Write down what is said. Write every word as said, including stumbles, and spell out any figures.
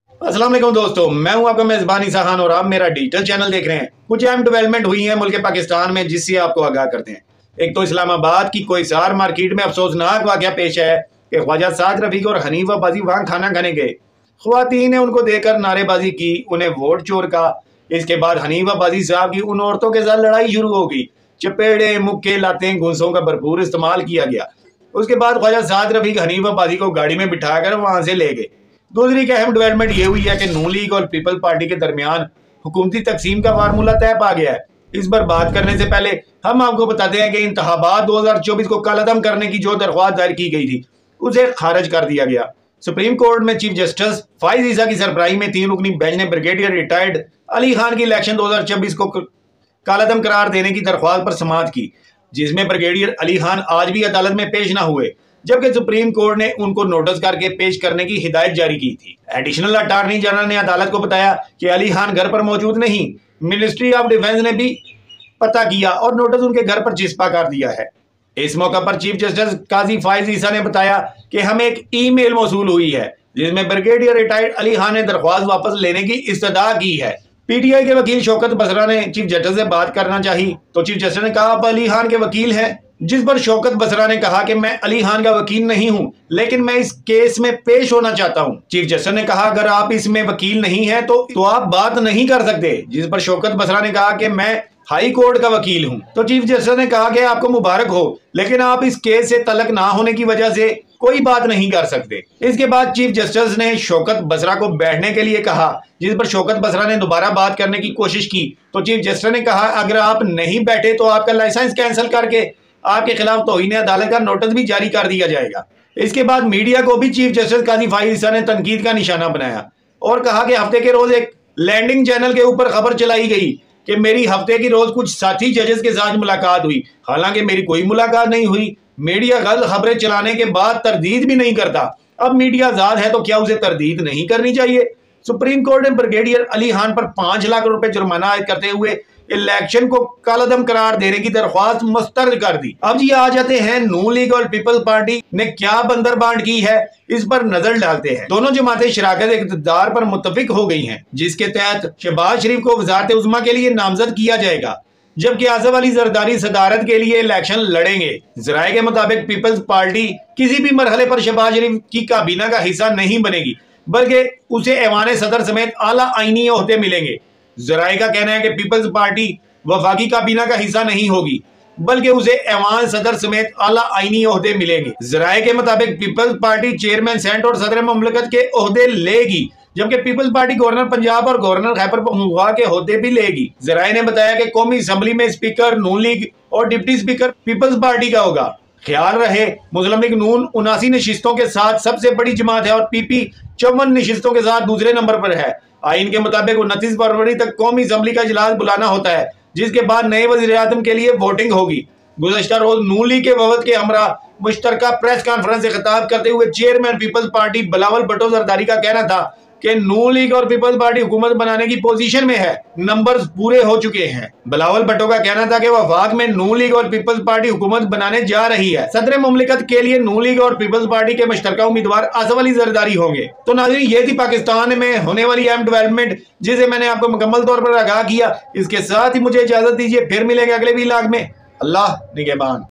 अस्सलाम वालेकुम दोस्तों, मैं हूं आपका मेजबान ईसा खान और आप मेरा डिजिटल चैनल देख रहे हैं। कुछ अहम डेवलपमेंट हुई है मुल्क पाकिस्तान में जिससे आपको आगाह करते हैं। एक तो इस्लामाबाद की कोहिसार मार्केट में अफसोसनाक वाकया पेश है कि ख्वाजा साद रफीक और हनीफ अब्बासी वहां खाना खाने गए। ख्वातीन ने उनको देखकर नारेबाजी की, उन्हें वोट चोर कहा। इसके बाद हनीफ अब्बासी साहब की उन औरतों के साथ लड़ाई शुरू हो गई। चपेड़े, मुक्के, लातें, घूंसों का भरपूर इस्तेमाल किया गया। उसके बाद ख्वाजा साद रफीक हनीफ अब्बासी को गाड़ी में बिठाकर वहां से ले गए। दूसरी एक अहम डेवलपमेंट ये हुई है कि नून लीग और पीपल पार्टी के दरमियान हुकूमती तकसीम का फार्मूला तय पा गया है। इस पर बात करने से पहले हम आपको बताते हैं कि इंतखाबात दो हजार चौबीस को कालादम करने की जो दरख्वास्त दायर की गई थी उसे खारिज कर दिया गया। सुप्रीम कोर्ट में चीफ जस्टिस फाइज ईसा की सरबराही में तीन रुकनी बेंच ने ब्रिगेडियर रिटायर्ड अली खान की इलेक्शन दो हजार चौबीस को कालादम करार देने की दरख्वास्त पर समाअत की, जिसमें ब्रिगेडियर अली खान आज भी अदालत में पेश न हुए, जबकि सुप्रीम कोर्ट ने उनको नोटिस करके पेश करने की हिदायत जारी की थी। एडिशनल अटॉर्नी जनरल ने अदालत को बताया कि अली खान घर पर मौजूद नहीं। मिनिस्ट्री ऑफ डिफेंस ने भी पता किया और नोटिस उनके घर पर चिस्पा कर दिया है। इस मौका पर चीफ जस्टिस काजी फाइज ईसा ने बताया कि हमें एक ईमेल मौसूल हुई है जिसमें ब्रिगेडियर रिटायर्ड अली खान ने दरख्वास्त वापस लेने की इस्तदा की है। पीटीआई के वकील शौकत बसरा ने चीफ जस्टिस से बात करना चाहिए तो चीफ जस्टिस ने कहा आप अली खान के वकील हैं, जिस पर शौकत बसरा ने कहा कि मैं अली खान का वकील नहीं हूं, लेकिन मैं इस केस में पेश होना चाहता हूं। चीफ जस्टिस ने कहा अगर आप इसमें वकील नहीं हैं तो तो आप बात नहीं कर सकते, जिस पर शौकत बसरा ने कहा कि मैं हाई कोर्ट का वकील हूं। तो चीफ जस्टिस ने कहा कि आपको मुबारक हो, लेकिन आप इस केस से तलक ना होने की वजह से कोई बात नहीं कर सकते। इसके बाद चीफ जस्टिस ने शौकत बसरा को बैठने के लिए कहा, जिस पर शौकत बसरा ने दोबारा बात करने की कोशिश की तो चीफ जस्टिस ने कहा अगर आप नहीं बैठे तो आपका लाइसेंस कैंसिल करके आपके खिलाफ तौहीन अदालत का नोटिस भी जारी कर दिया जाएगा। इसके बाद मीडिया को भी चीफ जस्टिस काजी फाइज ईसा ने तनकीद का निशाना बनाया और कहा कि हफ्ते के रोज एक लैंडिंग चैनल के ऊपर खबर चलाई गई कि मेरी हफ्ते की रोज कुछ साथी जजेस के साथ मुलाकात हुई, हालांकि मेरी कोई मुलाकात नहीं हुई। मीडिया गलत खबरें चलाने के बाद तरदीद भी नहीं करता। अब मीडिया आजाद है तो क्या उसे तरदीद नहीं करनी चाहिए? सुप्रीम कोर्ट ने ब्रिगेडियर अली खान पर पांच लाख रुपए जुर्माना आयद करते हुए इलेक्शन को कालादम करार देने की दरख्वास्त मुस्तरद कर दी। अब जी आ जाते हैं नून लीग और पीपल पार्टी ने क्या बंदरबांट की है, इस पर नजर डालते हैं। दोनों जमातें शराकत इक़्तिदार पर मुत्तफिक हो गई हैं, जिसके तहत शहबाज शरीफ को वज़ारत उज़्मा के लिए नामजद किया जाएगा, जबकि आसफ अली जरदारी सदारत के लिए इलेक्शन लड़ेंगे। जराये के मुताबिक पीपल्स पार्टी किसी भी मरहले पर शहबाज शरीफ की काबीना का हिस्सा नहीं बनेगी, बल्कि उसे ऐवान सदर समेत आला आईनी ओहदे मिलेंगे। जराये का कहना है कि पीपल्स पार्टी वफाकी काबीना का हिस्सा नहीं होगी, बल्कि उसे ऐवान सदर समेत आला आईनी ओहदे मिलेंगे। जराये के मुताबिक पीपल्स पार्टी चेयरमैन सेनेट और सदर मुमलिकत के ओहदे लेगी, जबकि पीपल्स पार्टी गवर्नर पंजाब और गवर्नर खैबर पख्तूनख्वा के ओहदे भी लेगी। जराये ने बताया कि कौमी असम्बली में स्पीकर नून लीग और डिप्टी स्पीकर पीपल्स पार्टी का होगा। ख्याल रहे मुस्लिम लीग नून उनासी नशिस्तों के साथ सबसे बड़ी जमात है और पीपी चौवन नशिस्तों के साथ दूसरे नंबर पर है। आइन के मुताबिक उनतीस फरवरी तक कौमी असम्बली का इजलास बुलाना होता है, जिसके बाद नए वज़ीर आज़म के लिए वोटिंग होगी। गुज़श्ता रोज नून लीग के वफद के हमरा मुश्तरका प्रेस कॉन्फ्रेंस से खिताब करते हुए चेयरमैन पीपल्स पार्टी बिलावल भुट्टो जरदारी का कहना था कि नून लीग और पीपल्स पार्टी हुकूमत बनाने की पोजीशन में है, नंबर्स पूरे हो चुके हैं। बिलावल भुट्टो का कहना था कि वफाक में नून लीग और पीपल्स पार्टी हुकूमत बनाने जा रही है। सदर मुमलिकत के लिए नून लीग और पीपल्स पार्टी के मुश्तरका उम्मीदवार आसफ अली जरदारी होंगे। तो नाज़रीन, ये थी पाकिस्तान में होने वाली अहम डेवलपमेंट जिसे मैंने आपको मुकम्मल तौर पर आगाह किया। इसके साथ ही मुझे इजाजत दीजिए, फिर मिलेंगे अगले व्लॉग में। अल्लाह निगहबान।